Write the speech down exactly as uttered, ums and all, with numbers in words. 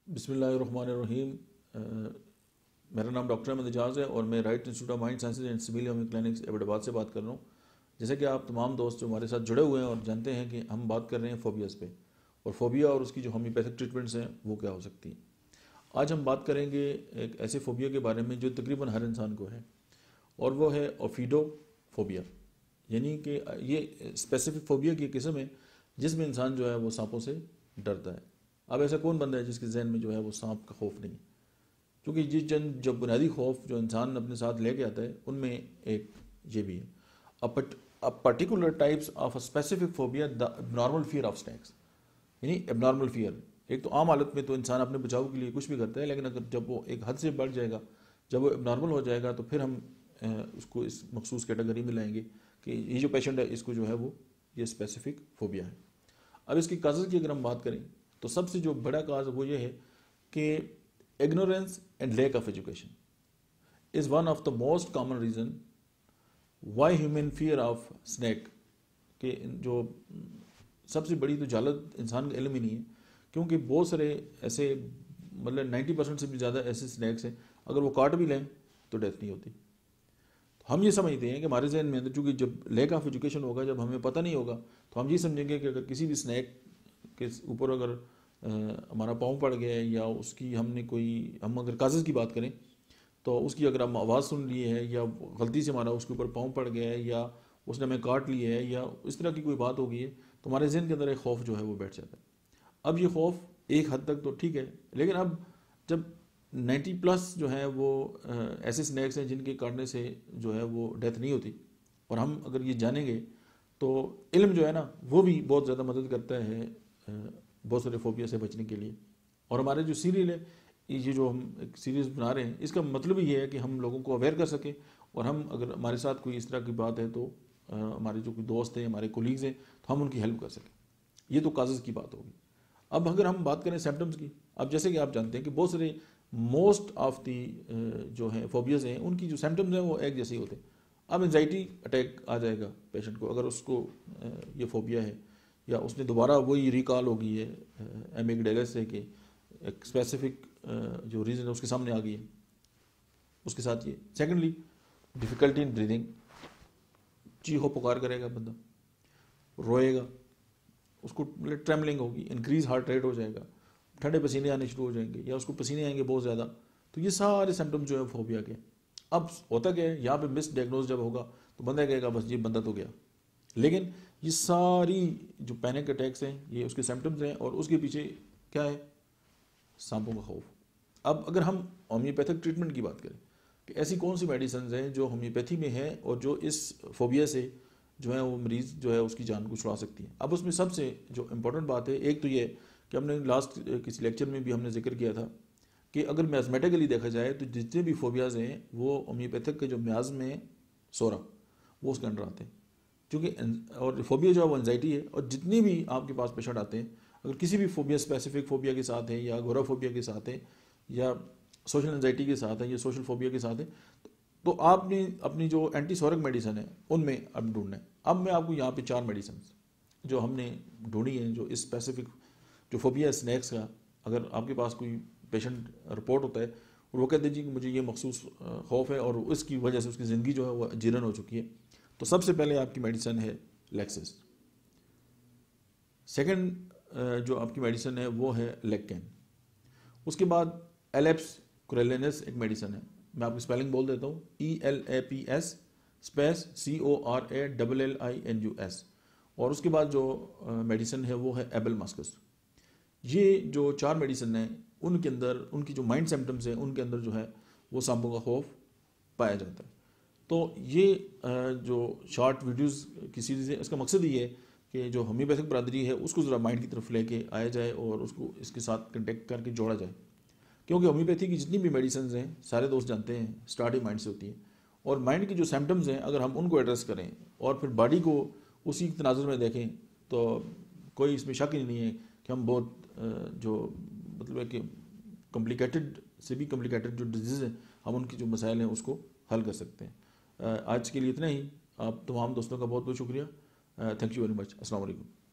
बिस्मिल्लाहिर्रहमानिर्रहीम। अ, मेरा नाम डॉक्टर अहमद एजाज है और मैं Right Institute of Mind Sciences and Civil Homeo Clinics Abbottabad से बात कर रहा हूँ। जैसे कि आप तमाम दोस्त जो हमारे साथ जुड़े हुए हैं और जानते हैं कि हम बात कर रहे हैं फोबियाज़ पे, और फोबिया और उसकी जो होम्योपैथिक ट्रीटमेंट्स हैं वो क्या हो सकती हैं। आज हम बात करेंगे एक ऐसे फोबिया के बारे में जो तकरीबन हर इंसान को है, और वो है ओफिडोफोबिया। यानी कि ये स्पेसिफिक फोबिया की किस्म है जिसमें इंसान जो है वो सांपों से डरता है। अब ऐसा कौन बंदा है जिसके जहन में जो है वो सांप का खौफ नहीं, क्योंकि जिस चंद जो बुनियादी खौफ जो इंसान अपने साथ लेके आता है उनमें एक ये भी है, a particular types of a specific phobia, the abnormal fear of snakes. यानी एबनॉर्मल फियर, एक तो आम हालत में तो इंसान अपने बचाव के लिए कुछ भी करता है, लेकिन अगर जब वो एक हद से बढ़ जाएगा, जब वो एबनॉर्मल हो जाएगा, तो फिर हम अ, उसको इस मखसूस कैटेगरी में लाएंगे कि ये जो पेशेंट है इसको जो है वो ये स्पेसिफिक फोबिया है। अब इसकी काजेज़ की अगर हम बात करें तो सबसे जो बड़ा काज वो ये है कि ignorance and lack of education is one of the most common reason why human fear of snake. के जो सबसे बड़ी तो जालत इंसान का इल्म ही नहीं है, क्योंकि बहुत सारे ऐसे मतलब नाइन्टी परसेंट से भी ज़्यादा ऐसे स्नैक्स हैं अगर वो काट भी लें तो डेथ नहीं होती। तो हम ये समझते हैं कि हमारे जहन में, चूँकि जब लैक ऑफ एजुकेशन होगा, जब हमें पता नहीं होगा, तो हम ये समझेंगे कि अगर किसी भी स्नैक के ऊपर अगर अ, हमारा पाँव पड़ गया है, या उसकी हमने कोई, हम अगर कागज़ की बात करें तो उसकी अगर हम आवाज़ सुन लिए है, या गलती से हमारा उसके ऊपर पाँव पड़ गया है, या उसने हमें काट लिया है, या इस तरह की कोई बात हो गई है, तो हमारे जहन के अंदर एक खौफ जो है वो बैठ जाता है। अब ये खौफ एक हद तक तो ठीक है, लेकिन अब जब नाइन्टी प्लस जो है वो अ, ऐसे स्नैक्स हैं जिनके काटने से जो है वो डेथ नहीं होती, और हम अगर ये जानेंगे तो इल्म जो है ना वो भी बहुत ज़्यादा मदद करता है अ, बहुत सारे फोबिया से बचने के लिए। और हमारे जो सीरियल है, ये जो हम एक सीरीज़ बना रहे हैं, इसका मतलब ही ये है कि हम लोगों को अवेयर कर सकें, और हम अगर हमारे साथ कोई इस तरह की बात है तो अ, हमारे जो कोई दोस्त हैं, हमारे कोलीग्स हैं, तो हम उनकी हेल्प कर सकें। ये तो कागज़ की बात होगी। अब अगर हम बात करें सिम्टम्स की, अब जैसे कि आप जानते हैं कि बहुत सारे मोस्ट ऑफ दी जो है फोबियाज़ हैं उनकी जो सिम्टम्स हैं वो एक जैसे ही होते हैं। अब एंजाइटी अटैक आ जाएगा पेशेंट को अगर उसको अ, ये फोबिया है, या उसने दोबारा वही रिकॉल हो गई है एमिगडाला से कि एक स्पेसिफिक जो रीज़न है उसके सामने आ गई है, उसके साथ ये। सेकेंडली, डिफ़िकल्टी इन ब्रीदिंग, चीखो पुकार करेगा बंदा, रोएगा, उसको मतलब ट्रेमलिंग होगी, इंक्रीज हार्ट रेट हो जाएगा, ठंडे पसीने आने शुरू हो जाएंगे, या उसको पसीने आएंगे बहुत ज़्यादा। तो ये सारे सिम्टम्स जो है फोबिया के। अब होता क्या है, यहाँ पे मिस डायग्नोज जब होगा तो बंदा कहेगा बस ये बंदा तो गया, लेकिन ये सारी जो पैनिक अटैक्स हैं ये उसके सिम्टम्स हैं, और उसके पीछे क्या है, सांपों का खौफ। अब अगर हम होम्योपैथिक ट्रीटमेंट की बात करें कि ऐसी कौन सी मेडिसिन हैं जो होम्योपैथी में है और जो इस फोबिया से जो है वो मरीज़ जो है उसकी जान को छुड़ा सकती है। अब उसमें सबसे जो इम्पोर्टेंट बात है, एक तो ये कि हमने लास्ट किसी लेक्चर में भी हमने जिक्र किया था कि अगर मैथमेटिकली देखा जाए तो जितने भी फोबियाज़ हैं वो होम्योपैथिक के जो म्याज में सोरा वो उसके अंडर आते हैं, क्योंकि और फोबिया जो है वो एंजाइटी है। और जितनी भी आपके पास पेशेंट आते हैं अगर किसी भी फोबिया, स्पेसिफिक फोबिया के साथ है, या गोराफोबिया के साथ है, या सोशल एंजाइटी के साथ है, या सोशल फोबिया के साथ है, तो आपने अपनी जो एंटीसोरिक मेडिसिन है उनमें अब ढूंढना है। अब मैं आपको यहाँ पे चार मेडिसिन जो हमने ढूंढी हैं जो इस स्पेसिफिक जो फोबिया स्नैक्स का, अगर आपके पास कोई पेशेंट रिपोर्ट होता है और वो कहते हैं जी कि मुझे ये मखसूस खौफ है और उसकी वजह से उसकी ज़िंदगी जो है वो जीर्ण हो चुकी है, तो सबसे पहले आपकी मेडिसिन है लेक्सिस। सेकंड जो आपकी मेडिसिन है वो है लेक्केन। उसके बाद एलेप्स क्रेलिनस एक मेडिसिन है, मैं आपकी स्पेलिंग बोल देता हूँ, E L A P S space C O R A double L I N U S. और उसके बाद जो मेडिसिन है वो है एबल मस्कस। ये जो चार मेडिसिन हैं उनके अंदर उनकी जो माइंड सिम्टम्स हैं उनके अंदर जो है वो सांपों का खौफ पाया जाता है। तो ये जो शॉर्ट वीडियोस की सीरीज़ है इसका मकसद ये है कि जो होम्योपैथिक बरादरी है उसको ज़रा माइंड की तरफ लेके आया जाए और उसको इसके साथ कंटेक्ट करके जोड़ा जाए, क्योंकि होम्योपैथी की जितनी भी मेडिसिन हैं सारे दोस्त जानते हैं स्टार्टिंग माइंड से होती है। और माइंड की जो सिम्टम्स हैं अगर हम उनको एड्रेस करें और फिर बॉडी को उसी तनाजुर में देखें तो कोई इसमें शक ही नहीं है कि हम बहुत जो मतलब है कि कॉम्प्लिकेटेड से भी कॉम्प्लिकेटेड जो डिजीज़ हैं हम उनकी जो मसाइल हैं उसको हल कर सकते हैं। आज के लिए इतना ही। आप तमाम दोस्तों का बहुत बहुत शुक्रिया। Thank you very much. अस्सलाम वालेकुम।